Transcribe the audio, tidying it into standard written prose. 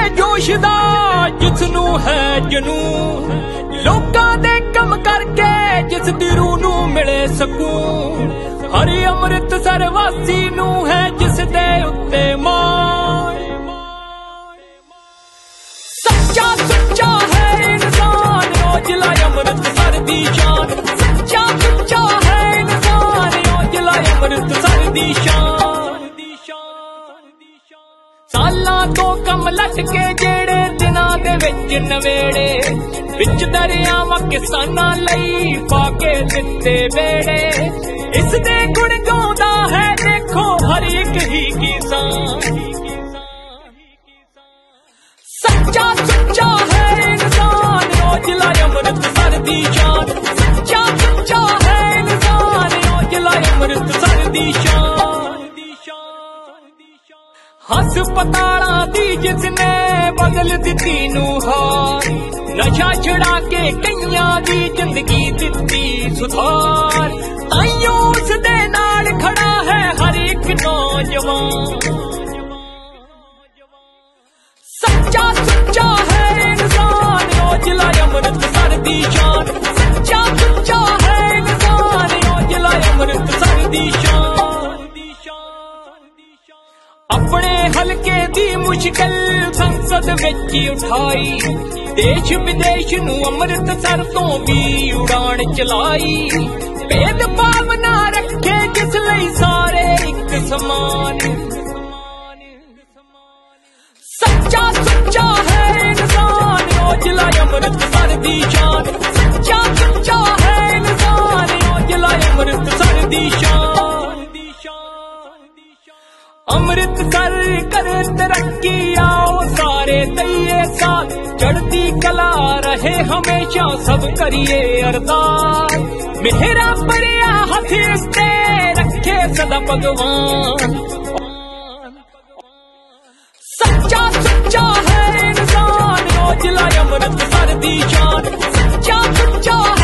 जोश दा जिसनू है जनून, लोकां दे कम करके जिस दी रूह नू मिले सकून। हर अमृतसर वासी नू है जिस दे उत्ते मान। सच्चा सुच्चा है इंसान ओ जिला अमृतसर दी शान। सच्चा सुच्चा है इंसान ओ जिला अमृतसर दी शान। सालां तो कम लटके जेड़े दिनां दे विच नवेड़े, विच दरियावां किसानां लई पाके दित्ते बेड़े। इस दे गुण गाउंदा है देखो हर एक ही किसान। सच्चा सुच्चा है इंसान ओ जिला अमृतसर दी शान। सच्चा सुच्चा है इंसान ओ जिला अमृतसर दी शान। हस्पतालां दी जिसने बदल दित्ती नूहार, नशा छुड़ा के कईयां दी जिंदगी दित्ती सुधार। ताइयों उस दे नाल खड़ा है हर एक नौजवान। सच्चा सुच्चा है इंसान ओ जिला अमृतसर दी शान। सच्चा सुच्चा है इंसान ओ जिला अमृतसर दी शान। अपने हलके दी मुश्किल संसद विच उठाई, देश विदेश नू अमृतसर तो भी उड़ान चलाई। भेदभाव ना रखे जिस लई सारे एक समान। सच्चा सुच्चा है इंसान ओ जिला अमृतसर दी शान। सच्चा सुच्चा है इंसान ओ जिला अमृतसर दी शान। अमृतसर करे तरक्की आओ सारे दइए साथ, चढ़ती कला रहे हमेशा सब करिए अरदास। मेरा परिया हथेस ते रखे सदा भगवान। सच्चा सुच्चा है इंसान ओ जिला अमृतसर दी शान। सच्चा सुच्चा